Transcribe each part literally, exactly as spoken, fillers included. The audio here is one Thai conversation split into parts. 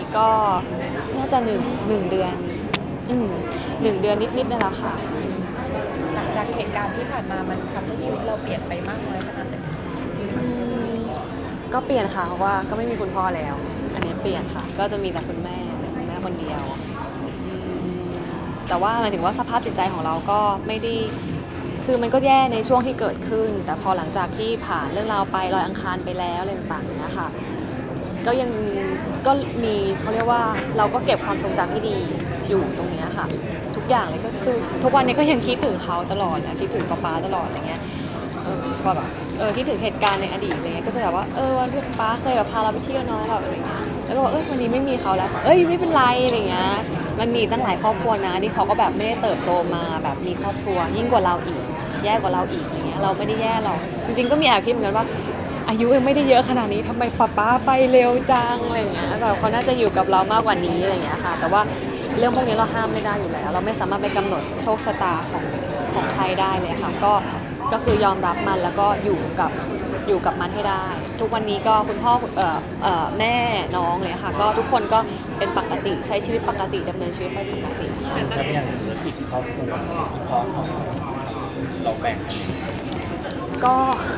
ก็น่าจะหนึ่งหนึ่งเดือนอืมหนึ่งเดือนนิดๆนั่นแหละค่ะหลังจากเหตุการณ์ที่ผ่านมามันทำให้ชีวิตเราเปลี่ยนไปมากน้อยขนาดไหนก็เปลี่ยนค่ะเพราะว่าก็ไม่มีคุณพ่อแล้วอันนี้เปลี่ยนค่ะก็จะมีแต่คุณแม่คุณแม่คนเดียวแต่ว่าหมายถึงว่าสภาพจิตใจของเราก็ไม่ได้คือมันก็แย่ในช่วงที่เกิดขึ้นแต่พอหลังจากที่ผ่านเรื่องราวไปลอยอังคารไปแล้วอะไรต่างๆเนี้ยค่ะก็ยังก็มีเขาเรียกว่าเราก็เก็บความทรงจำที่ดีอยู่ตรงนี้ค่ะทุกอย่างเลยก็คือทุกวันนี้ก็ยังคิดถึงเขาตลอดนะคิดถึงป๊าป๊าตลอดอะไรเงี้ยเออพอแบบเออคิดถึงเหตุการณ์ในอดีตอะไรเงี้ยก็จะแบบว่าเออวันที่ป๊าเคยแบบพาเราไปเที่ยวเนาะแบบอะไรเงี้ยแล้วก็บอกเออวันนี้ไม่มีเขาแล้วเอ้ยไม่เป็นไรอะไรเงี้ยมันมีตั้งหลายครอบครัวนะที่เขาก็แบบไม่ได้เติบโตมาแบบมีครอบครัวยิ่งกว่าเราอีกแย่กว่าเราอีกอย่างเงี้ยเราไม่ได้แย่หรอกจริงๆก็มีแอบคิดเหมือนกันว่าอายุยังไม่ได้เยอะขนาดนี้ทำไมป๊าป๊าไปเร็วจังอะไรเงี้ยแบบเขาน่าจะอยู่กับเรามากกว่านี้อะไรเงี้ยค่ะแต่ว่าเรื่องพวกนี้เราห้ามไม่ได้อยู่แล้วเราไม่สามารถไปกำหนดโชคชะตาของของใครได้เลยค่ะก็ก็คือยอมรับมันแล้วก็อยู่กับอยู่กับมันให้ได้ทุกวันนี้ก็คุณพ่อเอ่อเอ่อแม่น้องเลยค่ะก็ทุกคนก็เป็นปกติใช้ชีวิตปกติดำเนินชีวิตไปปกติค่ะถ้าเป็นอย่างธุรกิจครอบครัวพ่อของเราแบ่งกันก็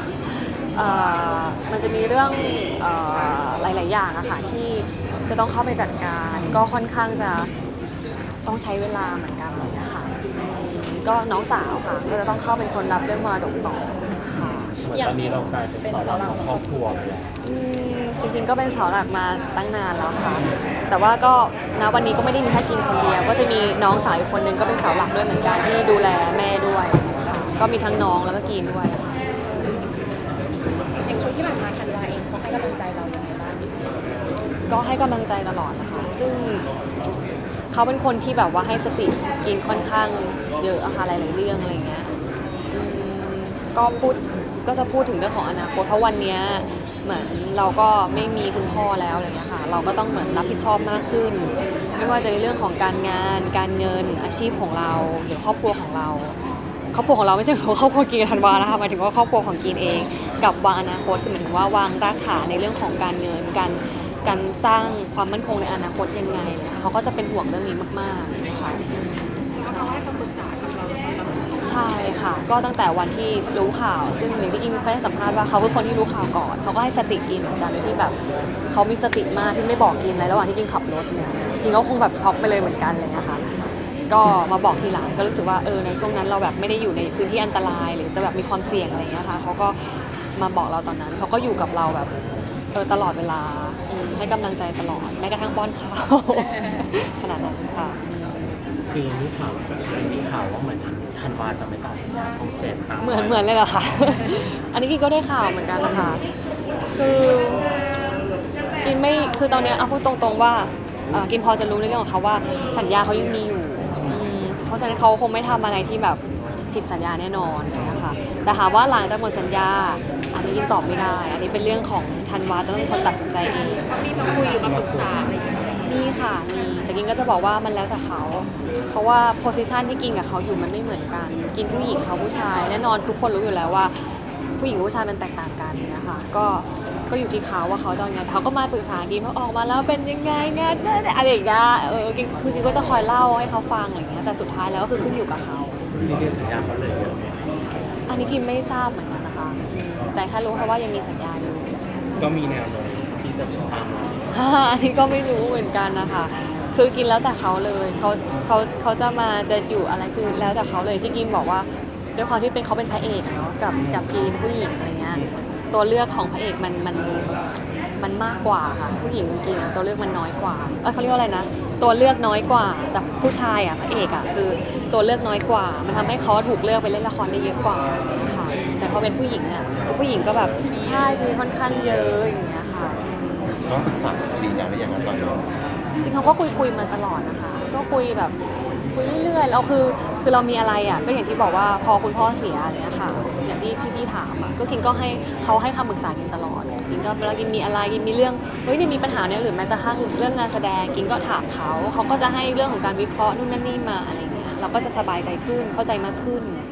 มันจะมีเรื่องหลายๆอย่างอะค่ะที่จะต้องเข้าไปจัดการก็ค่อนข้างจะต้องใช้เวลาเหมือนกันเลยนะคะก็น้องสาวค่ะก็จะต้องเข้าเป็นคนรับเรื่องมรดกต่อค่ะตอนนี้เรากลายเป็นเสาหลักของครอบครัวไปแล้วจริงๆก็เป็นเสาหลักมาตั้งนานแล้วค่ะแต่ว่าก็ณวันนี้ก็ไม่ได้มีแค่กินคนเดียวก็จะมีน้องสาวอีกคนนึงก็เป็นเสาหลักด้วยเหมือนกันที่ดูแลแม่ด้วยค่ะก็มีทั้งน้องแล้วก็กินด้วยค่ะอย่างช่วงที่ผ่านมาธันวาเองเขาให้กำลังใจเราอย่างไรบ้างก็ให้กำลังใจตลอดนะคะซึ่งเขาเป็นคนที่แบบว่าให้สติกินค่อนข้างเยอะอะค่ะหลายๆเรื่องอะไรเงี้ยก็พูดก็จะพูดถึงเรื่องของอนาคตเพราะวันนี้เหมือนเราก็ไม่มีคุณพ่อแล้วอะไรเงี้ยค่ะเราก็ต้องเหมือนรับผิดชอบมากขึ้นไม่ว่าจะในเรื่องของการงานการเงินอาชีพของเราหรือครอบครัวของเราครอบครัวของเราไม่ใช่ครอบครัวกินธันวานะคะหมายถึงว่าครอบครัวของกินเองกับวางอนาคตคือหมายถึงว่าวางรากฐานในเรื่องของการเงินการการสร้างความมั่นคงในอนาคตยังไงนะคะเขาก็จะเป็นห่วงเรื่องนี้มากๆนะคะเขาให้คำปรึกษากับเราใช่ค่ะก็ตั้งแต่วันที่รู้ข่าวซึ่งอย่างที่กินเคยให้สัมภาษณ์ว่าเขาเป็นคนที่รู้ข่าวก่อนเขาก็ให้สติกินเหมือนกันโดยที่แบบเขามีสติมากที่ไม่บอกกินอะไรระหว่างที่กินขับรถเลยกินก็คงแบบช็อกไปเลยเหมือนกันเลยนะคะก็มาบอกทีหลังก็รู้สึกว่าเออในช่วงนั้นเราแบบไม่ได้อยู่ในพื้นที่อันตรายหรือจะแบบมีความเสี่ยงอะไรอย่างเงี้ยค่ะเขาก็มาบอกเราตอนนั้นเขาก็อยู่กับเราแบบเออตลอดเวลาให้กำลังใจตลอดแม้กระทั่งป้อนข้าวขนาดนั้นค่ะคือมีข่าวมีข่าวว่าเหมือนธันวาจะไม่ต่อสัญญาช่องเจ็ดเหมือนเหมือนเลยเหรอคะอันนี้กินก็ได้ข่าวเหมือนกันนะคะคือกินไม่คือตอนนี้เอาพูดตรงๆว่ากินพอจะรู้ในเรื่องของเขาว่าสัญญาเขายังมีอยู่เพราะฉะนั้นเขาคงไม่ทำอะไรที่แบบผิดสัญญาแน่นอนนะคะแต่ถามว่าหลังจากหมดสัญญาอันนี้กินตอบไม่ได้อันนี้เป็นเรื่องของธันวาจะต้องเป็นคนตัดสินใจเองมีมาคุยหรือมาปรึกษาอะไรอย่างเงี้ยมีค่ะมีแต่กินก็จะบอกว่ามันแล้วแต่เขาเพราะว่าโพสิชันที่กินกับเขาอยู่มันไม่เหมือนกันกินผู้หญิงเขาผู้ชายแน่นอนทุกคนรู้อยู่แล้วว่าผู้หญิงผู้ชายมันแตกต่างกันเนี่ยค่ะก็ก็อยู่ที่เขาว่าเขาจะยังไงเขาก็มาปรึกษากินว่าออกมาแล้วเป็นยังไงงานอะไรอย่างเงี้ยเออกินคือกินก็จะคอยเล่าให้เขาฟังอะไรเงี้ยแต่สุดท้ายแล้วก็คือขึ้นอยู่กับเขาที่ที่สัญญาเขาเลยเยอะไหมอันนี้กินไม่ทราบเหมือนกันนะคะแต่แค่รู้แค่ว่ายังมีสัญญาอยู่ก็มีแนวโน้มที่จะตามอันนี้ก็ไม่รู้เหมือนกันนะคะคือกินแล้วแต่เขาเลยเขาเขาเขาจะมาจะอยู่อะไรคือแล้วแต่เขาเลยที่กินบอกว่าด้วยความที่เป็นเขาเป็นพระเอกเนาะกับกับกินผู้หญิงอะไรเงี้ยตัวเลือกของพระเอกมันมันมันมากกว่าค่ะผู้หญิงกินตัวเลือกมันน้อยกว่าเออเขาเรียกว่าอะไรนะตัวเลือกน้อยกว่าแต่ผู้ชายอ่ะพระเอกอ่ะคือตัวเลือกน้อยกว่ามันทำให้เขาถูกเลือกไปเล่นละครได้เยอะกว่าค่ะแต่พอเป็นผู้หญิงเนี่ยผู้หญิงก็แบบใช่มีค่อนข้างเยอะอย่างเงี้ยค่ะต้องปรึกษาดีอย่างไรอย่างนั้นตอนนี้จริงเขาก็คุยคุยมาตลอดนะคะก็คุยแบบคุยเรื่อยๆเราคือคือเรามีอะไรอ่ะก็อย่างที่บอกว่าพอคุณพ่อเสียอะไรเงี้ยค่ะอย่างที่พี่พี่ถามอ่ะก็กินก็ให้เขาให้คำปรึกษากินตลอดกินก็เวลากินมีอะไรกินมีเรื่องเฮ้ยเนี่ยมีปัญหาเนี่ยหรือแม้แต่ทั้งเรื่องงานแสดงกินก็ถามเขาเขาก็จะให้เรื่องของการวิเคราะห์นู่นนั่นนี่มาอะไรเงี้ยเราก็จะสบายใจขึ้นเข้าใจมากขึ้น